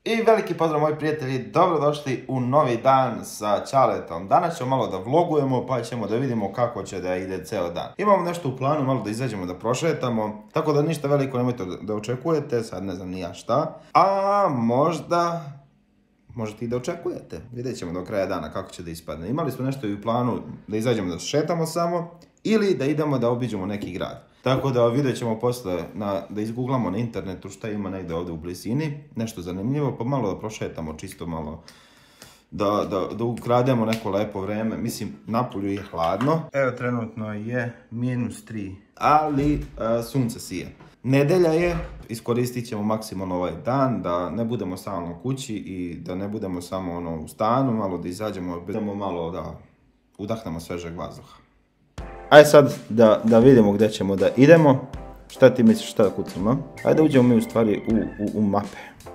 I veliki pozdrav moji prijatelji, dobrodošli u novi dan sa Ćaletom. Danas ćemo malo da vlogujemo pa ćemo da vidimo kako će da ide ceo dan. Imamo nešto u planu, malo da izađemo da prošetamo, tako da ništa veliko nemojte da očekujete, sad ne znam ni ja šta. A možete i da očekujete, vidjet ćemo do kraja dana kako će da ispadne. Imali smo nešto i u planu da izađemo da šetamo samo ili da idemo da obiđemo neki grad. Tako da vidjet ćemo posle da izgooglamo na internetu šta ima negdje ovdje u blizini, nešto zanimljivo, pa malo da prošetamo, čisto malo da ukrademo neko lepo vreme. Mislim, napolju je hladno. Evo, trenutno je -3, ali sunce sije. Nedelja je, iskoristit ćemo maksimalno ovaj dan, da ne budemo samo kući i da ne budemo samo u stanu, malo da izađemo, malo da udahnemo svežeg vazduha. Ajde sad da vidimo gdje ćemo da idemo. Šta ti misliš, šta da kucamo? Ajde da uđemo mi u stvari u mape.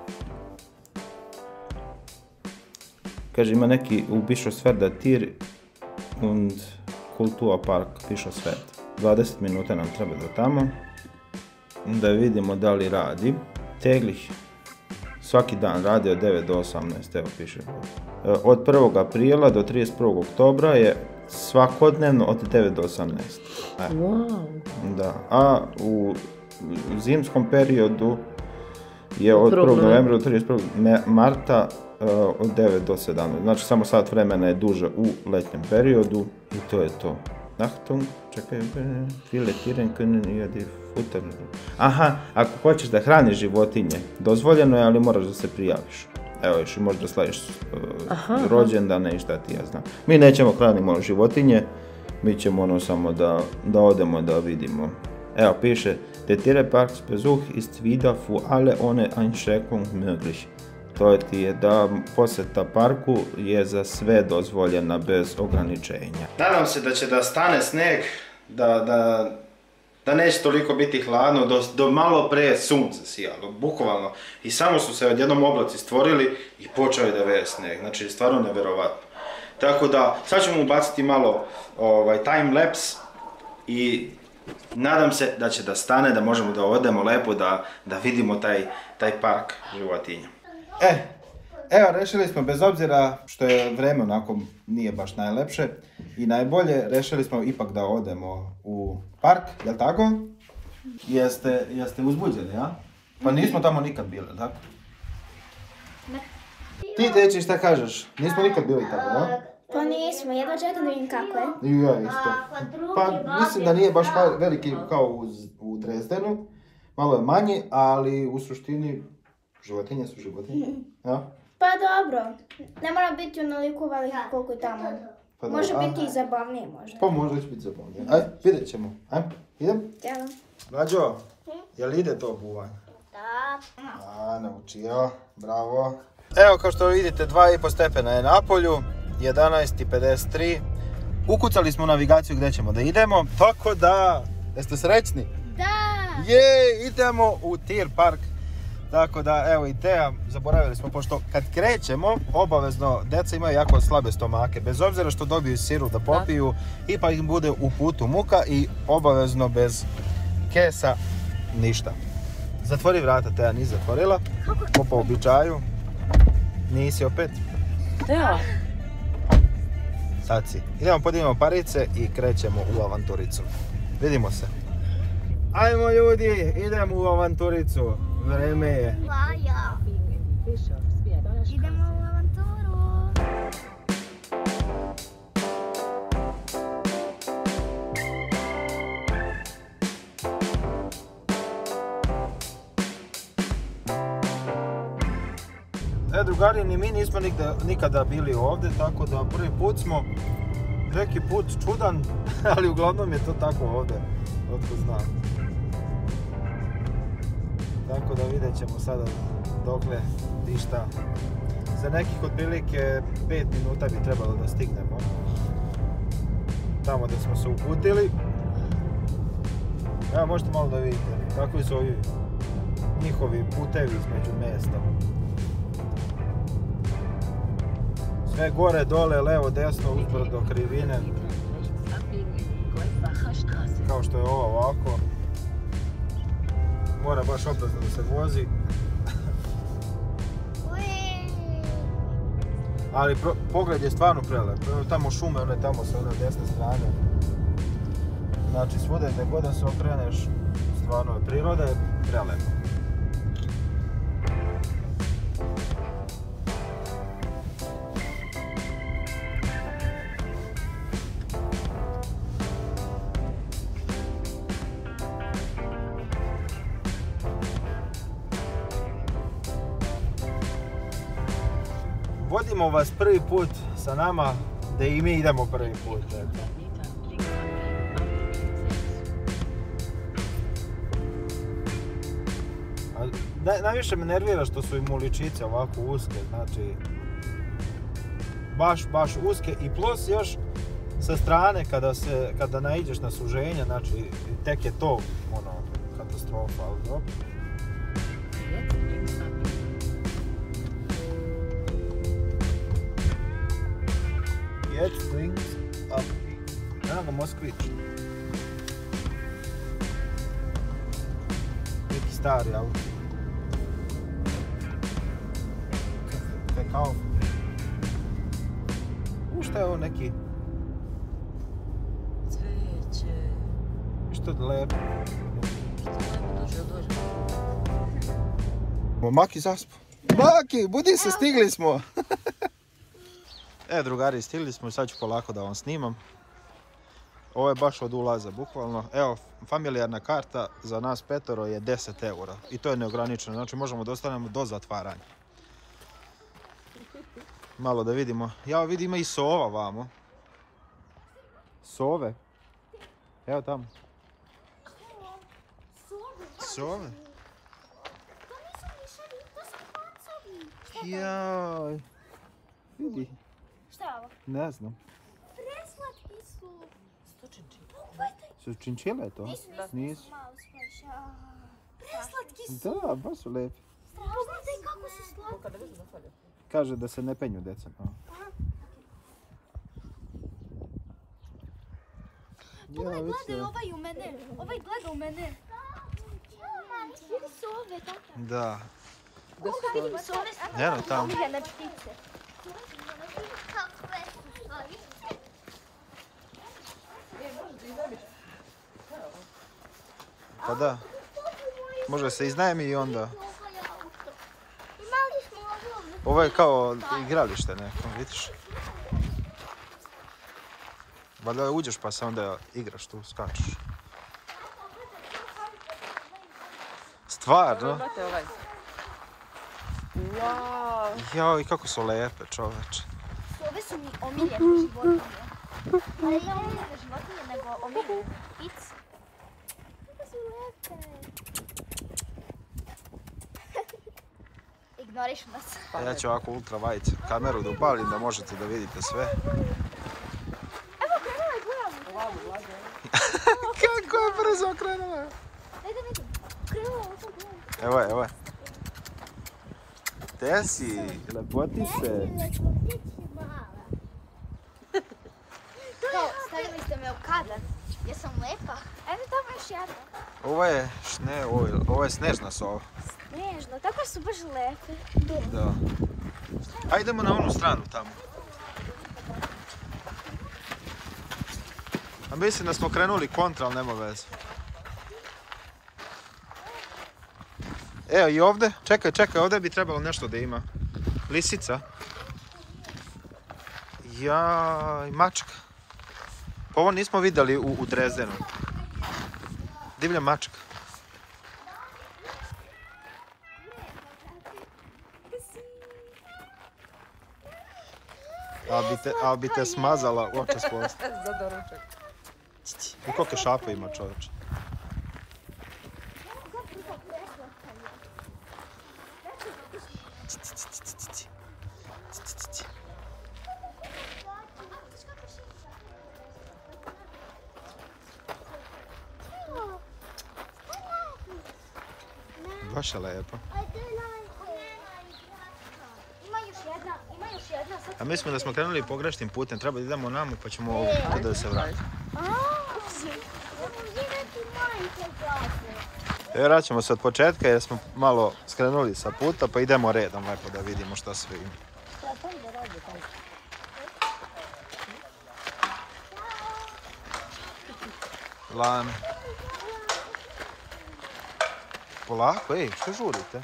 Kaže, ima neki u Bischofswerda Tir und Kulturpark Bischofswerd. 20 minuta nam treba do tamo. Da vidimo da li radi. Täglich. Svaki dan radi od 9 do 18, evo piše. Od 1. aprila do 31. oktobra je svakodnevno od 9 do 18. Wow. Da, a u zimskom periodu je od 1. novembra do 31. marta od 9 do 17. Znači samo sat vremena je duže u letnjem periodu i to je to. Achtung, čekaj, viele Tieren können ja die Futter. Aha, ako hoćeš da hraniš životinje, dozvoljeno je, ali moraš da se prijaviš. Evo, još i možda slaviš rođendane i šta ti ja znam. Mi nećemo hranimo životinje, mi ćemo samo da odemo da vidimo. Evo, piše, der Tierparksbesuch ist wieder für alle ohne Einschränkung möglich. To ti je da posjeta parku je za sve dozvoljena bez ograničenja. Nadam se da će da stane sneg, da neće toliko biti hladno, do malo pre sunce sijalo, bukvalno. I samo su se odjednom oblaci stvorili i počeli da veje sneg, znači stvarno neverovatno. Tako da, sad ćemo ubaciti malo time lapse i nadam se da će da stane, da možemo da odemo lepo, da vidimo taj park životinja. Evo, rešili smo, bez obzira što je vreme onako nije baš najlepše i najbolje, rešili smo ipak da odemo u park, jel' tako? Jeste uzbuđeni, ja? Pa nismo tamo nikad bili, tako? Ti, Teči, šta kažeš? Nismo nikad bili tamo, da? Pa nismo, jedva čekam da vidim kako je. I ja isto. Pa mislim da nije baš veliki kao u Dresdenu, malo je manji, ali u suštini životinje su životinje, ja? Pa dobro, ne mora biti onoliko veliki koliko je tamo. Pa može biti i zabavnije možda. Pa možda će biti zabavnije. Ajde, vidjet ćemo. Ajde, idem? Evo. Mlađo, jel ide to buvanje? Da. Naučio, bravo. Evo, kao što vidite, 2,5 stepena je na polju, 11:53. Ukucali smo navigaciju gdje ćemo da idemo, tako da, jeste srećni? Da! Idemo u Tir park. Tako da, evo i Teja, zaboravili smo, pošto kad krećemo, obavezno, deca imaju jako slabe stomake, bez obzira što dobiju siru da popiju, ipak im bude u putu muka i obavezno bez kesa ništa. Zatvori vrata, Teja, nisi zatvorila, po običaju, nisi opet? Da. Sad si. Idemo, podignemo parice i krećemo u avanturicu. Vidimo se. Ajmo ljudi, idemo u avanturicu. Vreme je. Vaja. Idemo u avanturu. Drugari, ni mi nismo nikada bili ovdje, tako da prvi put smo, neki put čudan, ali uglavnom je to tako ovdje, otko znam. Tako da vidjet ćemo sada dokle i šta. Za nekih otprilike 5 minuta bi trebalo da stignemo tamo gdje smo se uputili. Evo, možete malo da vidite kakvi su ovi njihovi putevi između mjesta. Sve gore, dole, levo, desno, uzbrdo, krivine. Kao što je ovo ovako. Mora baš oprezno da se vozi. Uje, Ali pogled je stvarno prelep. Tamo šume, one tamo sa one desne strane. Znači svuda gdje god da se okreneš, stvarno je priroda je prelepa. Vodimo vas prvi put sa nama, da i mi idemo prvi put. Najviše me nervira što su im uličice ovako uske, znači baš uske i plus još sa strane kada naiđeš na suženja, znači tek je to katastrofa, ali dobro. Get things up. Eno ga Moskvić. Neki stari auto. Kao... šta je ovo neki? Cveće. Što je lepo? Što je lepo, dođe. Maki zaspo. Maki, budi se, stigli smo! Drugari, stigli smo i sad ću polako da vam snimam. Ovo je baš od ulaza, bukvalno. Evo, familijarna karta za nas petoro je 10 eura. I to je neograničeno, znači možemo da ostanemo do zatvaranja. Malo da vidimo. Ja vidim ima i sova vamo. Sove. Evo tamo. Sove? To nisu miševi, to su pacovi. Jaj. Vidi. Šta je ovo? Ne znam. Preslatki su. Su činčile to? Nisu. Malo spaša. Preslatki su. Da, baš su lepi. Pogledaj kako su slatki. Kaže da se ne penju deca. Pogledaj, gledaj ovaj u mene. Ovaj gleda u mene. Vidi su ove, tata. Da. Ovdje vidim su ove. Eno tamo. Omiljene ptice. Pa da. Može se iznajmi i onda. Imali smo ovo. Ovo je kao igralište neko, vidiš? Valjda uđeš pa se onda igraš tu, skačeš. Stvarno? Wow. Jao, i kako su lepe, čoveče. Ove su mi omiljene životinje. Ali ne omiljene životinje, nego omiljene ptice. Kako su lepe. Ignoriš nas. Ja ću ovako ultra wide kameru da upalim da možete da vidite sve. Evo, krenula je gledamo. Kako je brzo krenula? Daj da vidim. Krenula je to gledamo. Evo je, evo je. Gde si? Lepotice. To, stavili ste me u kadar. Jesam lepa? Evo tamo još jedna. Ovo je snežna sova. Snežno, tako su baš lepe. Da. Ajdemo na onu stranu tamo. A mislim da smo krenuli kontra, ali nema veze. Evo i ovdje, čekaj, ovdje bi trebalo nešto da ima. Lisica. Jaj, mačka. Ovo nismo vidjeli u Drezdenu. Divlja mačka. Ali bi te smazala oče s posta. Za doručak. I koliko šapa ima čovječe. Baš je lepo. Ima još jedna. A mislimo da smo krenuli pogrešnim putem, treba da idemo namo pa ćemo ovdje da se vratimo. Evo vraćamo se od početka jer smo malo skrenuli sa puta pa idemo redom lepo da vidimo šta sve ima. Lana. Polako, ej, što žurite?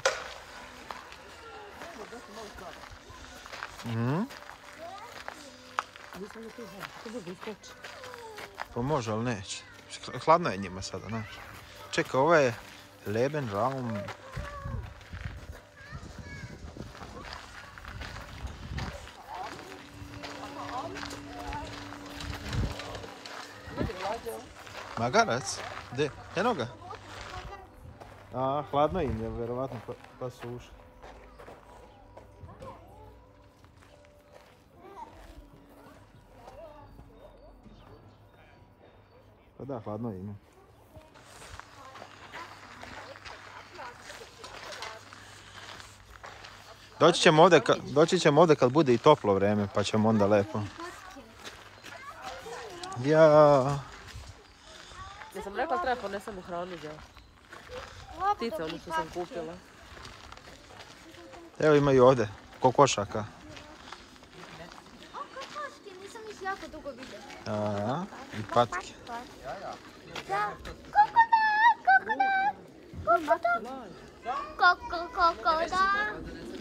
Pa može, ali neće. Hladno je njima sada, znaš. Čekaj, ovo je Lebensraum. Magarac? Gdje? Eno ga? A, hladno im je, vjerovatno, pa su ušli. Pa da, hladno im je. Doći ćemo ovdje kad bude i toplo vrijeme, pa ćemo onda lepo. Ja. Ja sam rekla treba ponesem u hranu za ptice, ono što sam kupila. Evo imaju ovdje kokošaka. O, kokoške, nisam ih jako dugo vidjela. A, i patke. Da. Kokodar! Kokodar!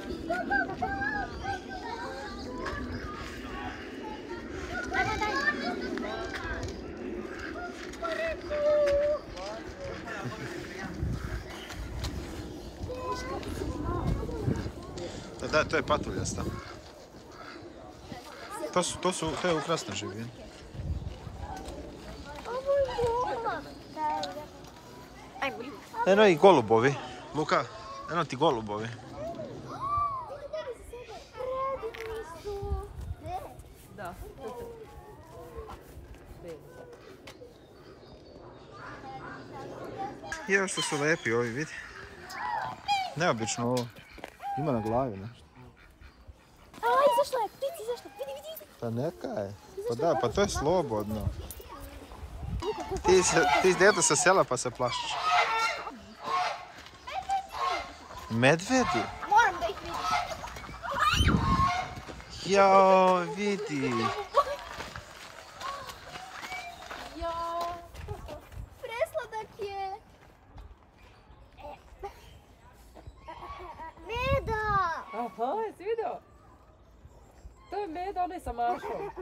Da, to je patuljasta. To je ukrasna živina. Ovo je ljubav. Eno i golubovi. Luka, eno ti golubovi. Predivni su. Da. Evo što su lepi ovi, vidi. Neobično ovo. Ima na glavi nešto. A, izašla je, ptici izašla. Vidi. Pa neka je. Pa da, pa to je slobodno. Ti djeto sa sela pa se plašiš. Medvedi? Moram da ih vidim. Jao, vidi. Presladak je. Meda! Aha, jesi vidio? To je Medo, onaj sa Mašom.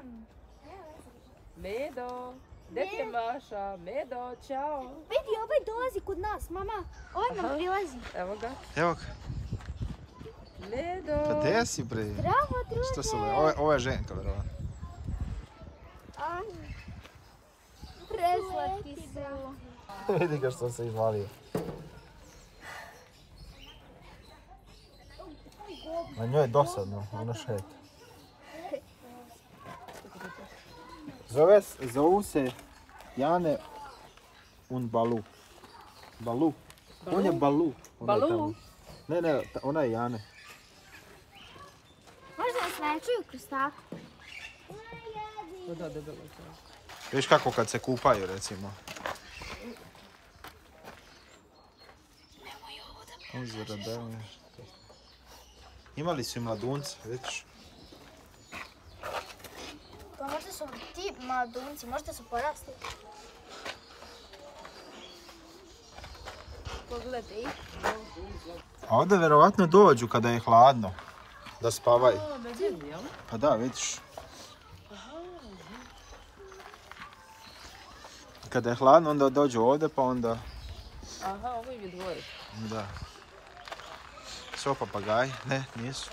Medo, gdje ti je Maša? Medo, čao. Vidi, ovaj dolazi kod nas, mama. Ovaj nam prilazi. Evo ga. Evo ga. Medo. Pa gdje si bre? Zdravo, druže. Što se lepo? Ovo je ženka, verovatno. Preslatki su. Vidi ga što se izvalio. Na njoj je dosadno, ona šeta. Zovu se Jane und Balu. Balu. On je Balu. Ona je Balu? tamo. Ne, ona je Jane. Možda nas ne čuju kroz tako. Da, debelo to. Viš kako kad se kupaju, recimo. Ozira, da. Imali su i mladunce, vidiš. Pa možda su ti mladunci, možda su porasli. Pogledaj. A ovdje verovatno dođu kada je hladno. Da spavaju. A, medvedi, jel? Pa da, vidiš. Kada je hladno, onda dođu ovdje, pa onda... Aha, ovo im je dvorište. Da. Su papagaji? Ne, nisu.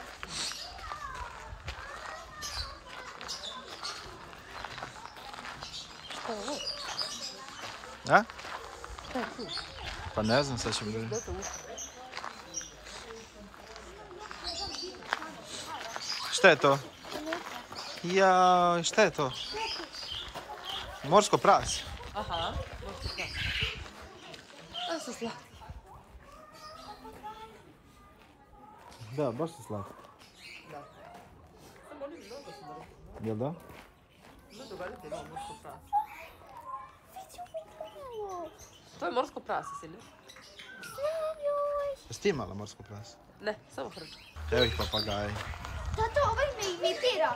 Šta je ovo? A? Šta je tu? Pa ne znam, sad ćemo vidjeti. Gdje to ušlo? Šta je to? Ja, šta je to? Morsko prase. Aha, možete tako. A su slatki. Da, baš su slatki. Da. Samo oni mnogo su dobro. Jel da? Mnogo gledajte imamo morsko prase. To je morsko prase, Silja. Jesi ti imala morsko prase? Ne, samo hrčka. Evo ih papagaji. Tato, ovaj me imitira.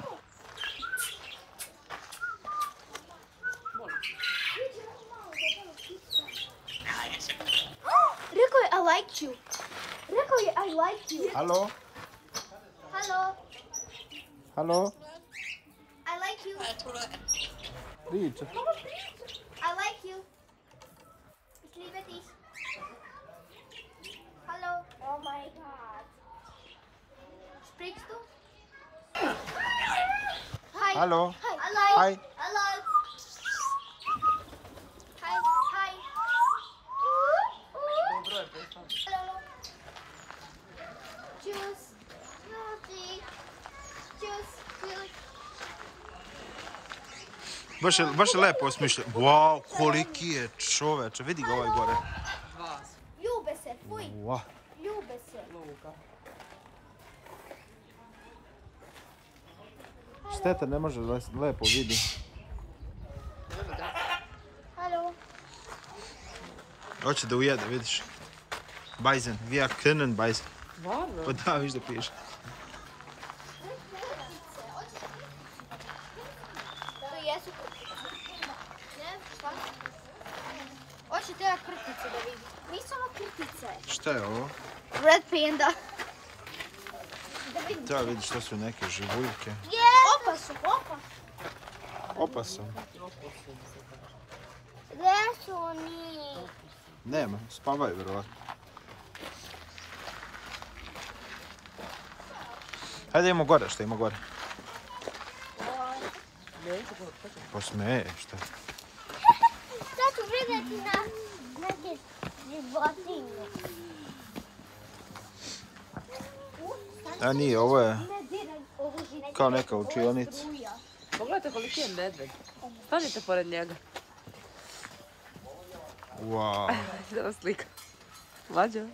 Rekao je I like you. Rekao je I like you. Halo? Halo. Halo? I like you. Priča. I like you. Ich liebe dich. Hallo. Oh my god. Sprichst du? Hi. Halo? Hi. Hallo. Hi. Hallo. Hi. Hi. Hallo. Tschüss. Tschüss. Tschüss. Baš je lepo osmišljen. Wow, koliki je čoveče. Vidi ga ovaj gore. Ljube se, fuj. Wow. Ljube se. Šteta, ne može lepo vidi. Halo. Hoće da ujede, vidiš. Bajzen, wir können bajzen. Stvarno? Pa da, viš da piše. To jesu krtice. Ne, šta? Hoće te krtice da vidi. Nisu ovo krtice. Šta je ovo? Red Panda. Da vidim. Da, vidiš, to su neke živuljke. Opa su, opa. Opa sam. Gdje su oni? Nema, spavaju vjerovatno. Hajde idemo gore, šta ima gore? Pa smeje, šta? Sad ću vidjeti na neke životinje. A nije, ovo je kao neka učionica. Pogledajte koliki je medved. Stanite pored njega. Wow. Da vam slika. Mlađo.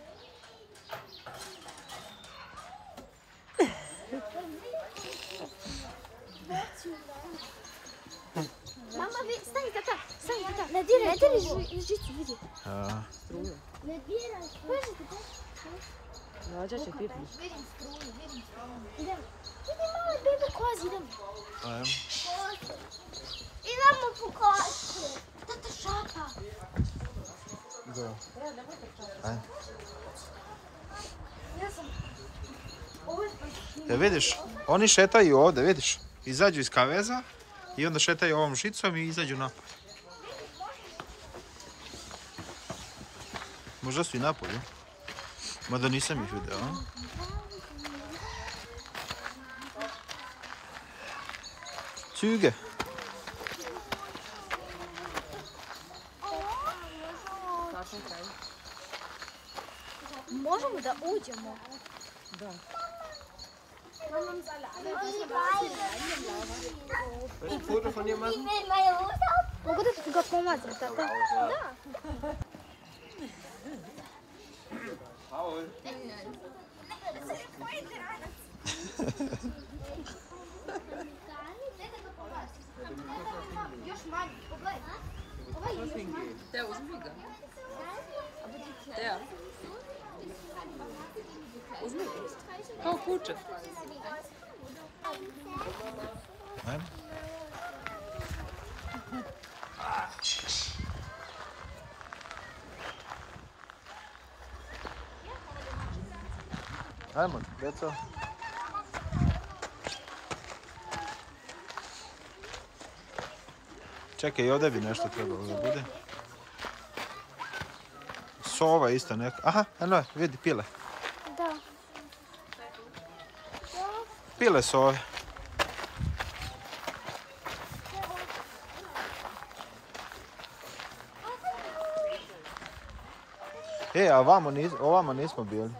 Mama, stani tata, stani tata. Ne diraj žicu, vidi. Struju. Ne diraj. Poješite te. Mlađa će pipnuti. Vidim struju. Idemo. Vidi male bebe kozi, idemo. Ajmo. Idemo po kozi. Tata šapa. Da. Ajde. Ja sam... Ovo je Ja vidiš, oni šetaju ovdje, vidiš. Izađu iz kaveza i onda šetaju ovom žicom i izađu napolje. Možda su i napolje. Mada nisam ih vidio. Züge. Možemo da uđemo? Da. Een foto van je man? Mogu da ti ga pomazim, tata? Da. Paul. Još manji, pogledaj. Ovaj je još manji. Teo, uzmi ga. Teo. Uzmi ga. Kao kuće. Ajmo. Ajmo, djeco. Čekaj, i ovdje bi nešto trebalo da bude. Sova isto neka. Aha, eno, vidi, pile. Da. Pile sove. A ovamo nismo bili.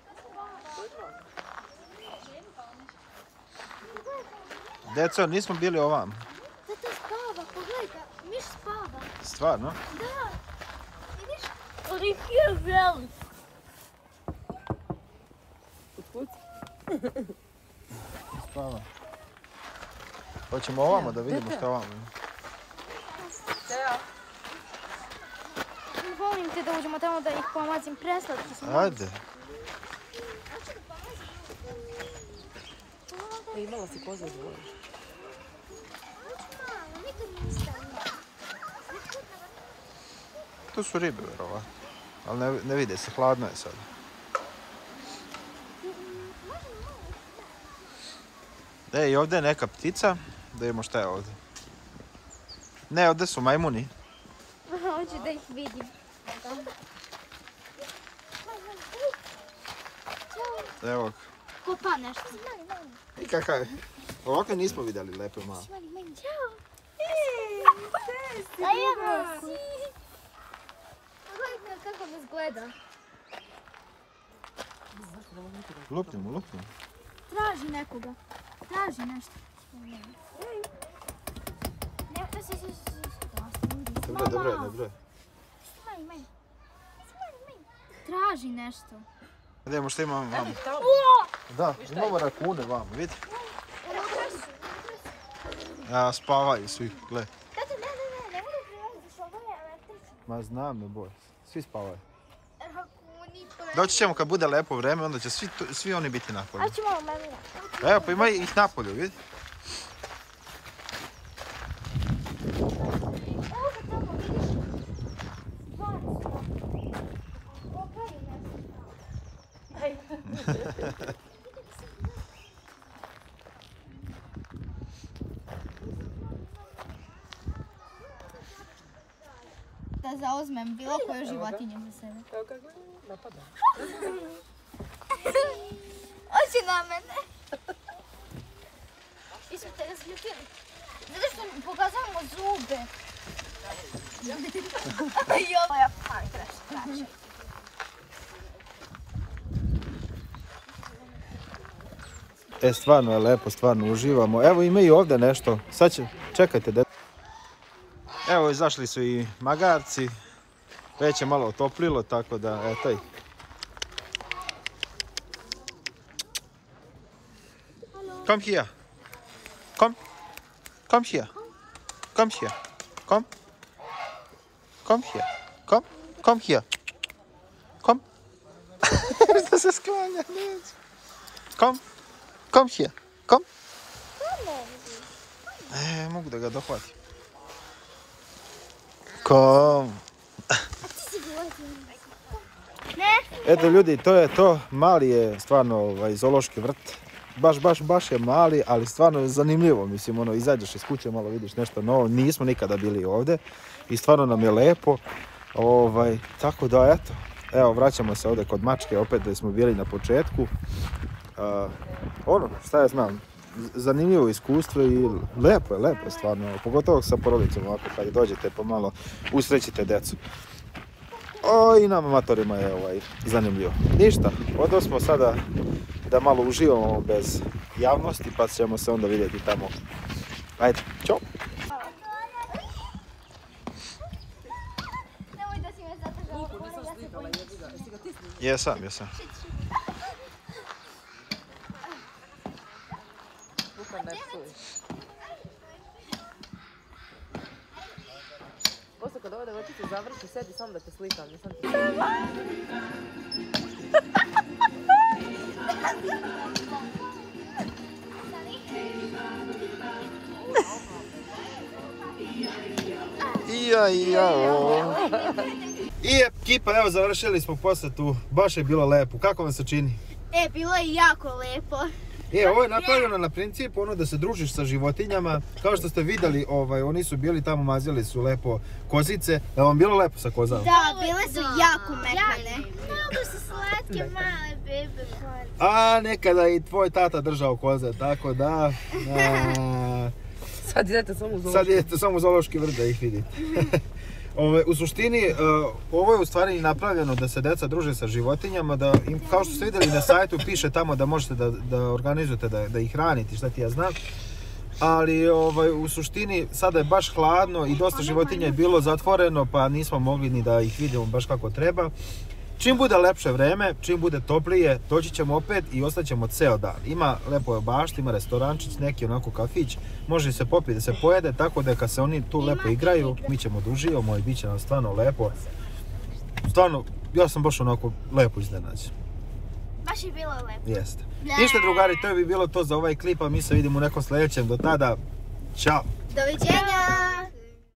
Deco, nismo bili ovamo. Tata spava, pogledaj, miš spava. Stvarno? Da. Vidiš? Ali je velik. Kuc. Spava. Hoćemo ovamo da vidimo što ovamo ima. Teo. Volim te da uđemo tamo da ih pomazim, preslatki su. Ajde. Imala si koze zvoriš. Tu su ribe, verovatno. Ali ne vide se, hladno je sad. I ovdje je neka ptica. Da vidimo šta je ovdje. Ne, ovdje su majmuni. Hoću da ih vidim. Evo. Kopa nešto. I kakav je? Ovakve nismo vidjeli, lepo malo. Ćao. Pogledajte kako nas gleda. Lupnimo. Traži nekoga. Traži nešto. Dobro je. Traži nešto. Idemo što imamo vamo. Da, imamo rakune vamo, vidi. Ja, spavaju svi, gle. Ne mogu prilaziti, ovo je električno. Ma znam, ne boj. Svi spavaju. Rakuni, Doći ćemo kad bude lepo vreme, onda će svi oni biti napolju. a ću malo meni. Evo, pa ima ih napolju, vidi. Evo ga tamo, vidiš? Opravi nešto. Da zauzmem bilo koju životinju za sebe. Evo kako napada. Oći na mene. Vi smo te razljutili. Zato što mi pokazujemo zube. Ovo je fankraš. Stvarno je lepo, stvarno uživamo. Evo ima i ovdje nešto. Sad će, čekajte da... Evo, izašli su i magarci. Već je malo otoplilo, tako da, eto ih. Come here. Come. Come here. Come here. Come. Come here. Come. Come here. Come. Što se sklanja, neće. Come. Come here. Come. Mogu da ga dohvatim. Kom. Eto ljudi, to je to. Mali je stvarno zoološki vrt. Baš je mali, ali stvarno je zanimljivo. Mislim, izađeš iz kuće, malo vidiš nešto novo. Nismo nikada bili ovdje i stvarno nam je lepo. Tako da, eto. Evo, vraćamo se ovdje kod mačke, opet da smo bili na početku. Šta ja znam, zanimljivo iskustvo i lepo je stvarno, pogotovo sa porodicom ovako kad dođete pa malo usrećite djecu. I nama amatorima je zanimljivo. Ništa, odo smo sada da malo uživamo bez javnosti pa ćemo se onda vidjeti tamo. Ajde, čao! Nemoj da si me zadržala. Jesam. Luka, ne psuj. Poslije kad ova devojčica završi, sedi sam da te slikam, nisam ti I ekipa, evo završili smo posjetu, baš je bilo lepo. Kako vam se čini? Bilo je jako lepo. Ovo je napravljeno na principu da se družiš sa životinjama. Kao što ste vidjeli, oni su bili tamo, mazili su lepo kozice. Da vam bilo lepo sa kozama? Da, bile su jako mekane. Mnogo su slatke male bebe koze. A nekada i tvoj tata držao koze, tako da... Sad idete samo u zoološki. Sad idete samo u zoološki vrt da ih vidite. U suštini, ovo je u stvari napravljeno da se deca druže sa životinjama, da im, kao što ste vidjeli na sajtu, piše tamo da možete da organizujete, da ih hranite, šta ti ja znam. Ali u suštini sada je baš hladno i dosta životinja je bilo zatvoreno, pa nismo mogli ni da ih vidimo baš kako treba. Čim bude lepše vreme, čim bude toplije, doći ćemo opet i ostaćemo ceo dan. Ima lepo bašta, ima restorančić, neki onako kafić, može se popiti, da se pojede, tako da kad se oni tu lepo igraju, mi ćemo da uživamo i bit će nam stvarno lepo. Stvarno, ja sam baš onako lepo iznenađen. baš je bilo lepo. Jeste. Ništa drugari, to bi bilo to za ovaj klip, a mi se vidimo u nekom sljedećem. Do tada, čao! Doviđenja!